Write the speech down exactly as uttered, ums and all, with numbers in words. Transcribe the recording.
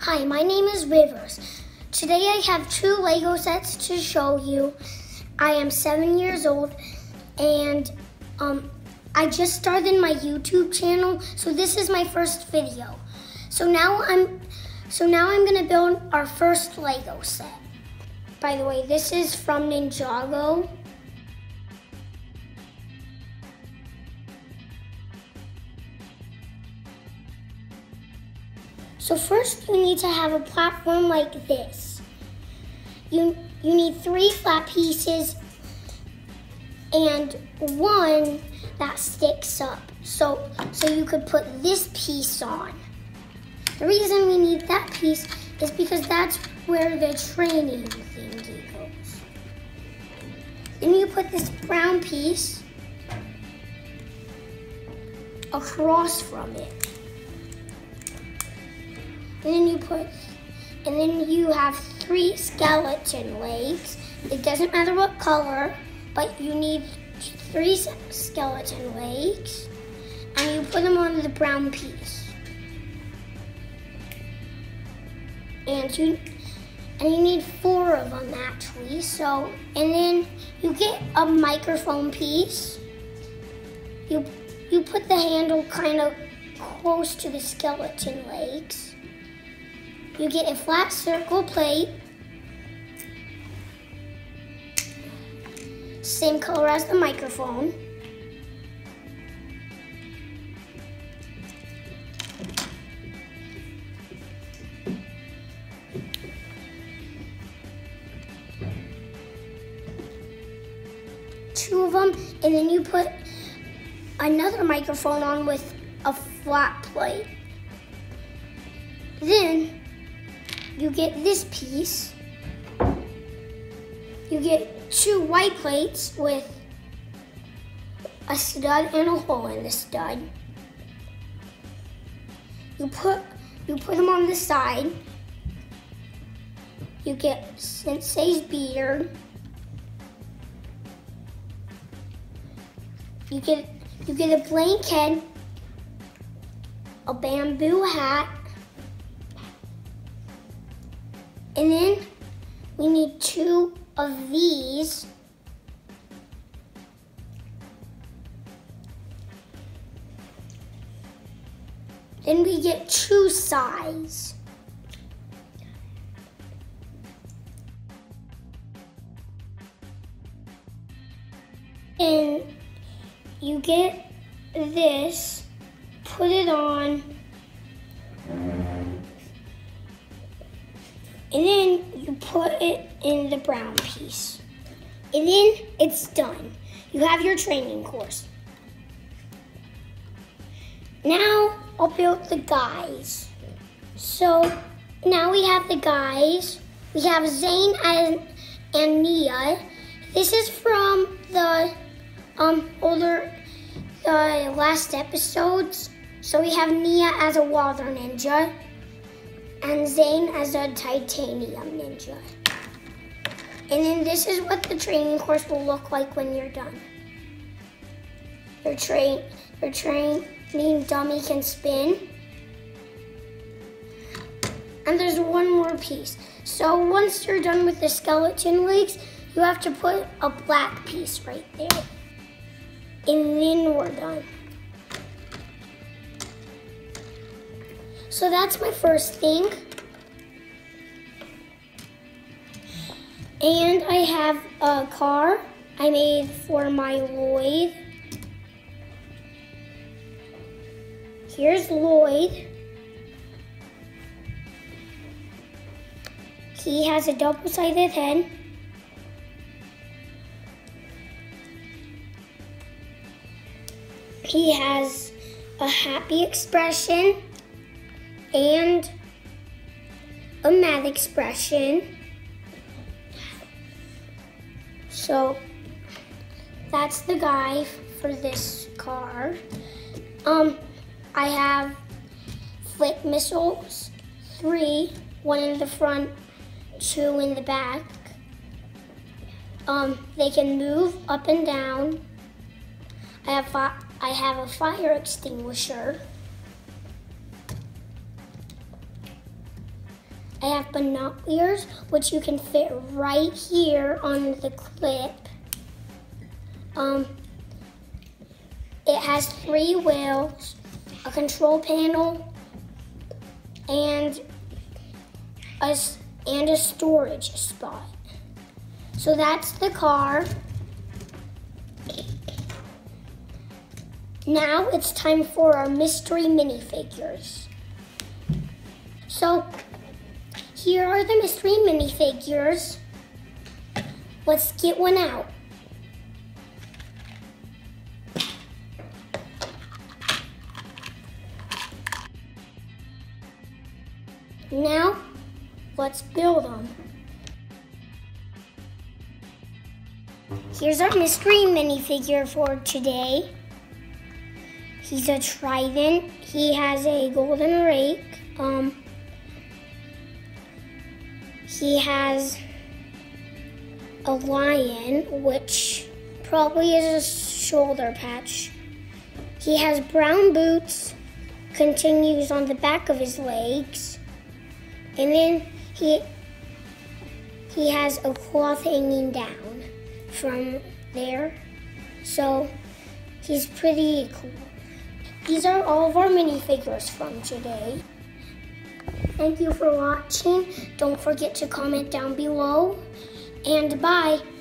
Hi, my name is Rivers. Today I have two Lego sets to show you. I am seven years old and um, I just started my YouTube channel, so this is my first video. So now I'm so now I'm gonna build our first Lego set. By the way, this is from Ninjago. So first you need to have a platform like this. You, you need three flat pieces and one that sticks up. So, so you could put this piece on. The reason we need that piece is because that's where the training thingy goes. Then you put this brown piece across from it. And then you put, and then you have three skeleton legs. It doesn't matter what color, but you need three skeleton legs, and you put them on the brown piece. And you, and you need four of them actually. So, and then you get a microphone piece. You, you put the handle kind of close to the skeleton legs. You get a flat circle plate, same color as the microphone. Two of them, and then you put another microphone on with a flat plate. Then you get this piece. You get two white plates with a stud and a hole in the stud. You put you put them on the side. You get Sensei's beard. You get you get a blank head, a bamboo hat. And then we need two of these. Then we get two sides. And you get this, put it on. And then you put it in the brown piece. And then it's done. You have your training course. Now I'll build the guys. So now we have the guys. We have Zane and, and Nia. This is from the um, older, the last episodes. So we have Nia as a water ninja and Zane as a titanium ninja. And then this is what the training course will look like when you're done. Your train, your training dummy can spin. And there's one more piece. So once you're done with the skeleton legs, you have to put a black piece right there. And then we're done. So that's my first thing. And I have a car I made for my Lloyd. Here's Lloyd. He has a double-sided head. He has a happy expression and a mad expression. So that's the guy for this car. Um, I have flick missiles, three, one in the front, two in the back. Um, they can move up and down. I have I have a fire extinguisher. I have binoculars, which you can fit right here on the clip. Um, it has three wheels, a control panel, and a, and a storage spot. So that's the car. Now it's time for our mystery minifigures. So here are the mystery minifigures. Let's get one out. Now, let's build them. Here's our mystery minifigure for today. He's a trident. He has a golden rake. Um, he has a lion, which probably is a shoulder patch. He has brown boots, continues on the back of his legs. And then he he has a cloth hanging down from there. So he's pretty cool. These are all of our minifigures from today. Thank you for watching. Don't forget to comment down below. And bye.